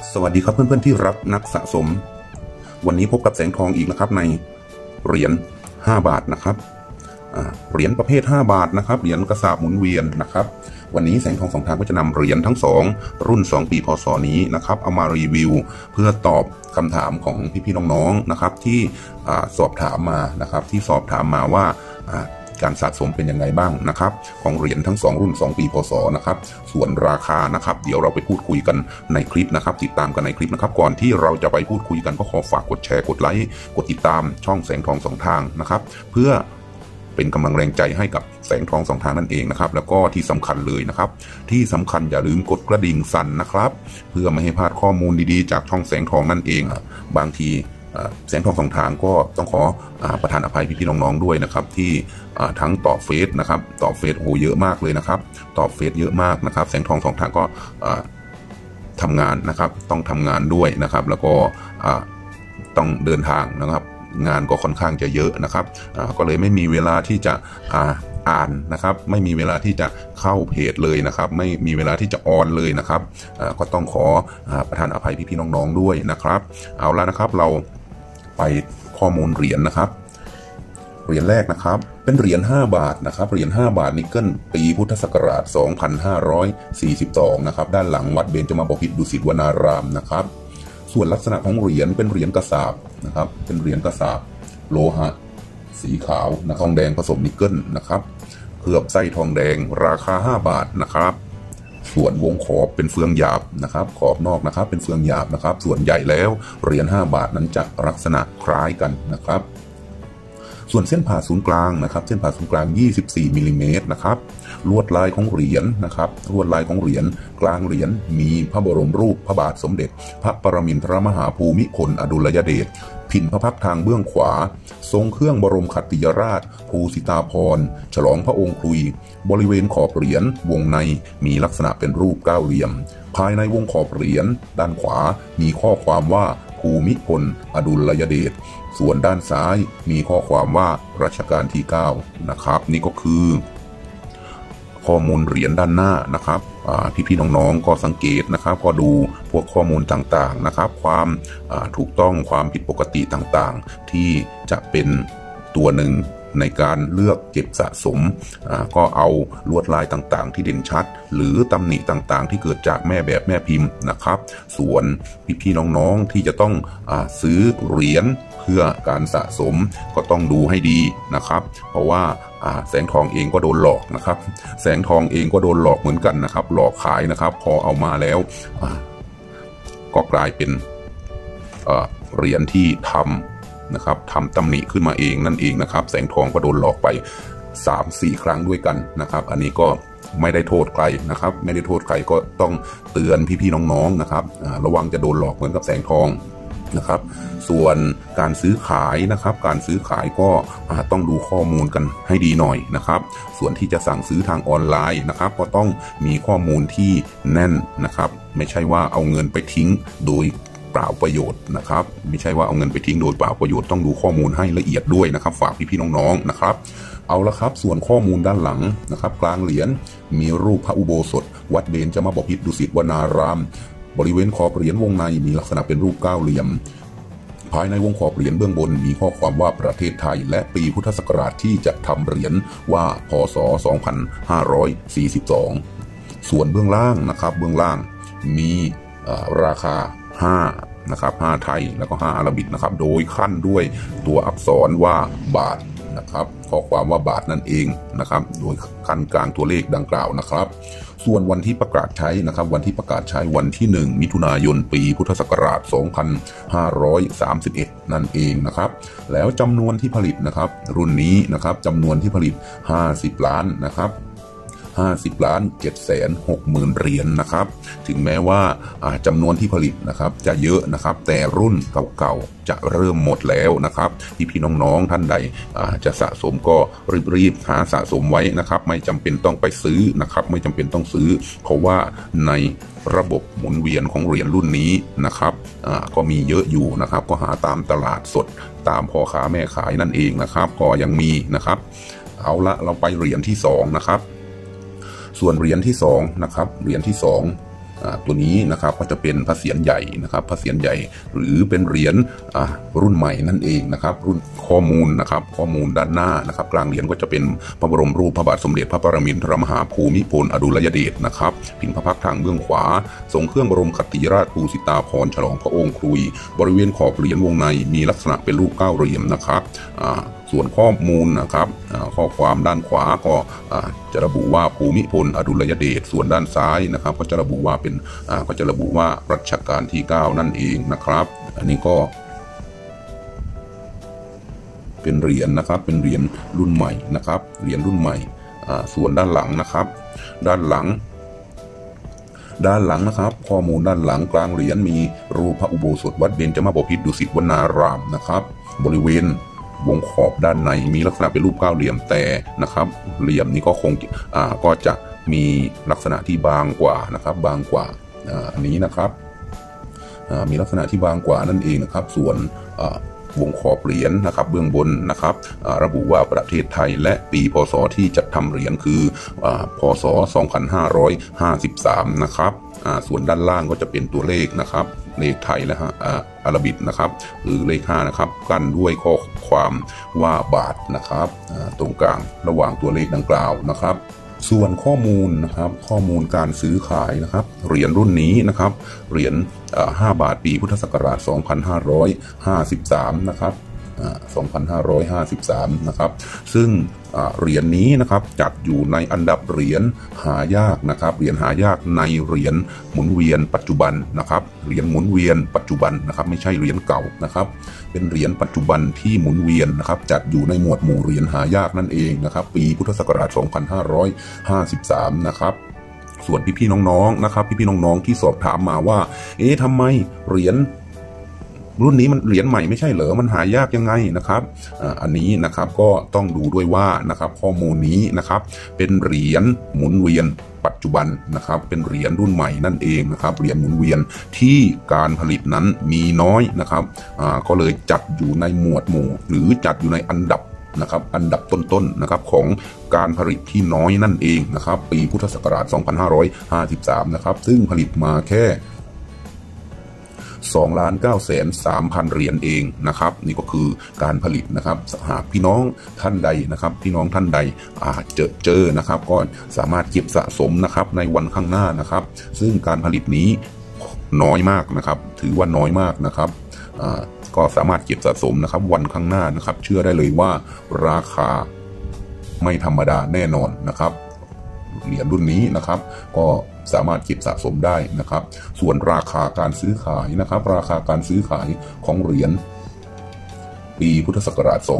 สวัสดีครับเพื่อนๆที่รักนักสะสมวันนี้พบกับแสงทองอีกนะครับในเหรียญ5 บาทนะครับเหรียญประเภท5 บาทนะครับเหรียญกระสาบหมุนเวียนนะครับวันนี้แสงทองสองทางก็จะนำเหรียญทั้ง2รุ่น2 ปีพ.ศ.นี้นะครับเอามารีวิวเพื่อตอบคำถามของพี่ๆน้องๆนะครับที่สอบถามมานะครับที่สอบถามมาว่าการสะสมเป็นยังไงบ้างนะครับของเหรียญทั้ง2รุ่น2 ปีพ.ศ.นะครับส่วนราคานะครับเดี๋ยวเราไปพูดคุยกันในคลิปนะครับติดตามกันในคลิปนะครับก่อนที่เราจะไปพูดคุยกันก็ขอฝากกดแชร์กดไลค์กดติดตามช่องแสงทองสองทางนะครับเพื่อเป็นกำลังแรงใจให้กับแสงทองสองทางนั่นเองนะครับแล้วก็ที่สำคัญเลยนะครับที่สำคัญอย่าลืมกดกระดิ่งสั่นนะครับเพื่อไม่ให้พลาดข้อมูลดีๆจากช่องแสงทองนั่นเองบางทีแสงทองสองทางก็ต้องขอประทานอภัยพี่ๆน้องๆด้วยนะครับที่ทั้งตอบเฟซนะครับตอบเฟซโหเยอะมากเลยนะครับตอบเฟซเยอะมากนะครับแสงทองสองทางก็ทำงานนะครับต้องทำงานด้วยนะครับแล้วก็ต้องเดินทางนะครับงานก็ค่อนข้างจะเยอะนะครับก็เลยไม่มีเวลาที่จะอ่านนะครับไม่มีเวลาที่จะเข้าเพจเลยนะครับไม่มีเวลาที่จะออนเลยนะครับก็ต้องขอประทานอภัยพี่ๆน้องๆด้วยนะครับเอาละนะครับเราไปข้อมูลเหรียญนะครับเหรียญแรกนะครับเป็นเหรียญ5 บาทนะครับเหรียญ5 บาทนิกเกิลปีพุทธศักราช2542นะครับด้านหลังวัดเบญจมาบพิตรดุสิตวนารามนะครับส่วนลักษณะของเหรียญเป็นเหรียญกระสาบนะครับเป็นเหรียญกระสาบโลหะสีขาวนะทองแดงผสมนิกเกิลนะครับเคลือบไส้ทองแดงราคา5 บาทนะครับส่วนวงขอบเป็นเฟืองหยาบนะครับขอบนอกนะครับเป็นเฟืองหยาบนะครับส่วนใหญ่แล้วเหรียญ5 บาทนั้นจะลักษณะคล้ายกันนะครับส่วนเส้นผ่าศูนย์กลางนะครับเส้นผ่าศูนย์กลาง24 มิลลิเมตรนะครับลวดลายของเหรียญนะครับลวดลายของเหรียญกลางเหรียญมีพระบรมรูปพระบาทสมเด็จพระปรมินทรมหาภูมิพลอดุลยเดชพินพระพักทางเบื้องขวาทรงเครื่องบรมขัตติยราชภูสิตาภรณ์ฉลองพระองค์ครุยบริเวณขอบเหรียญวงในมีลักษณะเป็นรูปเก้าเหลี่ยมภายในวงขอบเหรียญด้านขวามีข้อความว่าภูมิพลอดุลยเดชส่วนด้านซ้ายมีข้อความว่ารัชกาลที่9นะครับนี่ก็คือข้อมูลเหรียญด้านหน้านะครับพี่ๆน้องๆก็สังเกตนะครับก็ดูพวกข้อมูลต่างๆนะครับความถูกต้องความผิดปกติต่างๆที่จะเป็นตัวหนึ่งในการเลือกเก็บสะสมก็เอาลวดลายต่างๆที่เด่นชัดหรือตำหนิต่างๆที่เกิดจากแม่แบบแม่พิมพ์นะครับส่วนพี่ๆน้องๆที่จะต้องซื้อเหรียญเพื่อการสะสมก็ต้องดูให้ดีนะครับเพราะว่าแสงทองเองก็โดนหลอกนะครับแสงทองเองก็โดนหลอกเหมือนกันนะครับหลอกขายนะครับพอเอามาแล้วก็กลายเป็นเหรียญที่ทำตำหนิขึ้นมาเองนั่นเองนะครับแสงทองก็โดนหลอกไป 3-4 ครั้งด้วยกันนะครับอันนี้ก็ไม่ได้โทษใครนะครับไม่ได้โทษใครก็ต้องเตือนพี่ๆน้องๆนะครับระวังจะโดนหลอกเหมือนกับแสงทองนะครับส่วนการซื้อขายนะครับการซื้อขายก็ต้องดูข้อมูลกันให้ดีหน่อยนะครับส่วนที่จะสั่งซื้อทางออนไลน์นะครับก็ต้องมีข้อมูลที่แน่นนะครับไม่ใช่ว่าเอาเงินไปทิ้งโดยเปล่าประโยชน์นะครับไม่ใช่ว่าเอาเงินไปทิ้งโดยเปล่าประโยชน์ต้องดูข้อมูลให้ละเอียดด้วยนะครับฝากพี่ๆน้องๆนะครับเอาละครับส่วนข้อมูลด้านหลังนะครับกลางเหรียญมีรูปพระอุโบสถวัดเบญจมาบพิตรดุสิตวนารามบริเวณขอบเหรียญวงในมีลักษณะเป็นรูปเก้าเหลี่ยมภายในวงขอบเหรียญเบื้องบนมีข้อความว่าประเทศไทยและปีพุทธศักราชที่จะทำเหรียญว่าพ.ศ. 2542ส่วนเบื้องล่างนะครับเบื้องล่างมีราคา5นะครับ5ไทยแล้วก็5อาราบิกนะครับโดยขั้นด้วยตัวอักษรว่าบาทนะครับข้อความว่าบาทนั่นเองนะครับโดยขั้นกลางตัวเลขดังกล่าวนะครับส่วนวันที่ประกาศใช้นะครับวันที่ประกาศใช้วันที่1 มิถุนายนปีพุทธศักราช2531นั่นเองนะครับแล้วจำนวนที่ผลิตนะครับรุ่นนี้นะครับจำนวนที่ผลิต50 ล้านนะครับ50,760,000 เหรียญนะครับถึงแม้ว่าจำนวนที่ผลิตนะครับจะเยอะนะครับแต่รุ่นเก่าๆจะเริ่มหมดแล้วนะครับพี่น้องๆท่านใดจะสะสมก็รีบหาสะสมไว้นะครับไม่จำเป็นต้องไปซื้อนะครับไม่จำเป็นต้องซื้อเพราะว่าในระบบหมุนเวียนของเหรียญรุ่นนี้นะครับก็มีเยอะอยู่นะครับก็หาตามตลาดสดตามพ่อค้าแม่ขายนั่นเองนะครับก็ยังมีนะครับเอาละเราไปเหรียญที่2นะครับส่วนเหรียญที่2นะครับเหรียญที่2 ตัวนี้นะครับก็จะเป็นพระเศียรใหญ่นะครับพระเศียรใหญ่หรือเป็นเหรียญรุ่นใหม่นั่นเองนะครับรุ่นข้อมูลนะครับข้อมูลด้านหน้านะครับกลางเหรียญก็จะเป็นพระบรมรูปพระบาทสมเด็จพระปรมินทรมหาภูมิพลอดุลยเดชนะครับพิงพระพักตร์ทางเบื้องขวาทรงเครื่องบรมคติราชภูสิตาภรณ์ฉลองพระองค์ครุยบริเวณขอบเหรียญวงในมีลักษณะเป็นรูปเก้าเหลี่ยมนะครับส่วนข้อมูลนะครับข้อความด้านขวาก็จะระบุว่าภูมิพลอดุลยเดชส่วนด้านซ้ายนะครับก็จะระบุว่าเป็นรัชกาลที่9นั่นเองนะครับอันนี้ก็เป็นเหรียญนะครับเป็นเหรียญรุ่นใหม่นะครับเหรียญรุ่นใหม่ส่วนด้านหลังนะครับด้านหลังนะครับข้อมูลด้านหลังกลางเหรียญมีรูปพระอุโบสถวัดเบญจมาบพิตรดุสิตวนารามนะครับบริเวณวงขอบด้านในมีลักษณะเป็นรูปเก้าเหลี่ยมแต่นะครับเหลี่ยมนี้ก็คงก็จะมีลักษณะที่บางกว่านะครับบางกว่าอันนี้นะครับมีลักษณะที่บางกว่านั่นเองนะครับส่วนวงขอบเหรียญนะครับเบื้องบนนะครับระบุว่าประเทศไทยและปีพศที่จัดทำเหรียญคือพศ 2553 นะครับส่วนด้านล่างก็จะเป็นตัวเลขนะครับเลขไทยและอาราบิกนะครับหรือเลข5นะครับกันด้วยข้อความว่าบาทนะครับตรงกลางระหว่างตัวเลขดังกล่าวนะครับส่วนข้อมูลนะครับข้อมูลการซื้อขายนะครับเหรียญรุ่นนี้นะครับเหรียญ5 บาทปีพุทธศักราช 2553 นะครับ2553 นะครับซึ่งเหรียญนี้นะครับจัดอยู่ในอันดับเหรียญหายากนะครับเหรียญหายากในเหรียญหมุนเวียนปัจจุบันนะครับเหรียญหมุนเวียนปัจจุบันนะครับไม่ใช่เหรียญเก่านะครับเป็นเหรียญปัจจุบันที่หมุนเวียนนะครับจัดอยู่ในหมวดหมู่เหรียญหายากนั่นเองนะครับปีพุทธศักราช 2553 นะครับส่วนพี่ๆน้องๆนะครับพี่ๆน้องๆที่สอบถามมาว่าทำไมเหรียญรุ่นนี้มันเหรียญใหม่ไม่ใช่เหรอมันหายากยังไงนะครับอันนี้นะครับก็ต้องดูด้วยว่านะครับข้อมูลนี้นะครับเป็นเหรียญหมุนเวียนปัจจุบันนะครับเป็นเหรียญรุ่นใหม่นั่นเองนะครับเหรียญหมุนเวียนที่การผลิตนั้นมีน้อยนะครับก็เลยจัดอยู่ในหมวดหมู่หรือจัดอยู่ในอันดับนะครับอันดับต้นๆนะครับของการผลิตที่น้อยนั่นเองนะครับปีพุทธศักราช 2553 นะครับซึ่งผลิตมาแค่2,930,000 เหรียญเองนะครับนี่ก็คือการผลิตนะครับหากพี่น้องท่านใดนะครับพี่น้องท่านใดเจอนะครับก็สามารถเก็บสะสมนะครับในวันข้างหน้านะครับซึ่งการผลิตนี้น้อยมากนะครับถือว่าน้อยมากนะครับก็สามารถเก็บสะสมนะครับวันข้างหน้านะครับเชื่อได้เลยว่าราคาไม่ธรรมดาแน่นอนนะครับเหรียญรุ่นนี้นะครับก็สามารถเก็บสะสมได้นะครับส่วนราคาการซื้อขายนะครับราคาการซื้อขายของเหรียญปีพุทธศักราช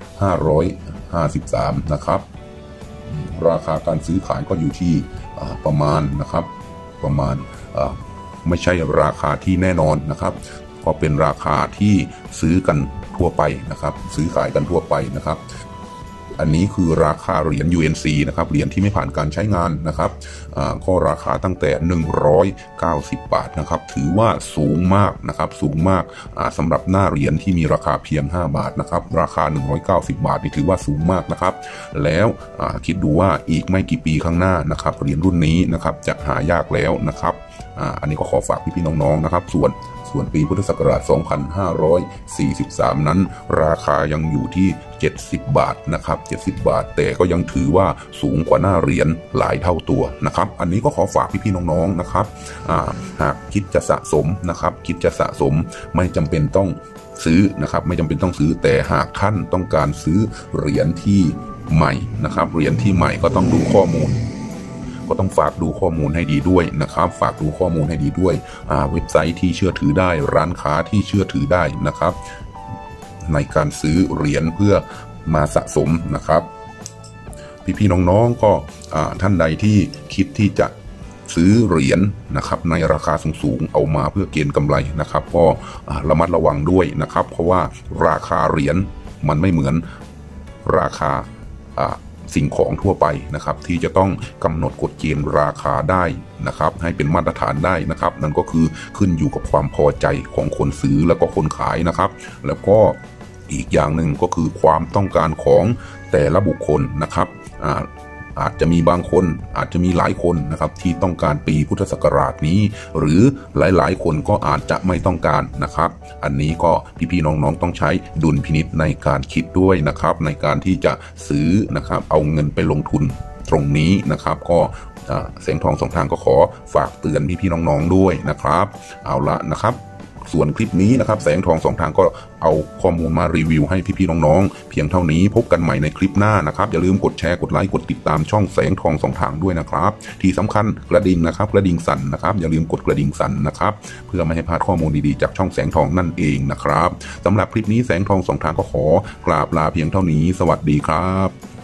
2553 นะครับราคาการซื้อขายก็อยู่ที่ประมาณนะครับประมาณไม่ใช่ราคาที่แน่นอนนะครับก็เป็นราคาที่ซื้อกันทั่วไปนะครับซื้อขายกันทั่วไปนะครับอันนี้คือราคาเหรียญ UNC นะครับเหรียญที่ไม่ผ่านการใช้งานนะครับก็ราคาตั้งแต่190 บาทนะครับถือว่าสูงมากนะครับสูงมากสำหรับหน้าเหรียญที่มีราคาเพียง5 บาทนะครับราคา190 บาทนี่ถือว่าสูงมากนะครับแล้วคิดดูว่าอีกไม่กี่ปีข้างหน้านะครับเหรียญรุ่นนี้นะครับจะหายากแล้วนะครับอันนี้ก็ขอฝากพี่ๆน้องๆนะครับส่วนปีพุทธศักราช 2543 นั้นราคายังอยู่ที่70 บาทนะครับ70 บาทแต่ก็ยังถือว่าสูงกว่าหน้าเหรียญหลายเท่าตัวนะครับอันนี้ก็ขอฝากพี่ๆน้องๆนะครับหากคิดจะสะสมนะครับคิดจะสะสมไม่จำเป็นต้องซื้อนะครับไม่จำเป็นต้องซื้อแต่หากท่านต้องการซื้อเหรียญที่ใหม่นะครับเหรียญที่ใหม่ก็ต้องดูข้อมูลก็ต้องฝากดูข้อมูลให้ดีด้วยนะครับฝากดูข้อมูลให้ดีด้วยเว็บไซต์ที่เชื่อถือได้ร้านค้าที่เชื่อถือได้นะครับในการซื้อเหรียญเพื่อมาสะสมนะครับพี่ๆน้องๆก็ท่านใดที่คิดที่จะซื้อเหรียญนะครับในราคาสูงๆเอามาเพื่อเก็งกำไรนะครับก็ระมัดระวังด้วยนะครับเพราะว่าราคาเหรียญมันไม่เหมือนราคาสิ่งของทั่วไปนะครับที่จะต้องกำหนดกฎเกณฑ์ราคาได้นะครับให้เป็นมาตรฐานได้นะครับนั่นก็คือขึ้นอยู่กับความพอใจของคนซื้อแล้วก็คนขายนะครับแล้วก็อีกอย่างหนึ่งก็คือความต้องการของแต่ละบุคคลนะครับอาจจะมีบางคนอาจจะมีหลายคนนะครับที่ต้องการปีพุทธศักราชนี้หรือหลายๆคนก็อาจจะไม่ต้องการนะครับอันนี้ก็พี่ๆน้องๆต้องใช้ดุลพินิจในการคิดด้วยนะครับในการที่จะซื้อนะครับเอาเงินไปลงทุนตรงนี้นะครับก็แสงทองสองทางก็ขอฝากเตือนพี่ๆน้องๆด้วยนะครับเอาละนะครับส่วนคลิปนี้นะครับแสงทองสองทางก็เอาข้อมูลมารีวิวให้พี่ๆน้องๆเพียงเท่านี้พบกันใหม่ในคลิปหน้านะครับอย่าลืมกดแชร์กดไลค์กดติดตามช่องแสงทองสองทางด้วยนะครับที่สำคัญกระดิ่งนะครับกระดิ่งสั่นนะครับอย่าลืมกดกระดิ่งสั่นนะครับเพื่อไม่ให้พลาดข้อมูลดีๆจากช่องแสงทองนั่นเองนะครับสำหรับคลิปนี้แสงทองสองทางก็ขอกราบลาเพียงเท่านี้สวัสดีครับ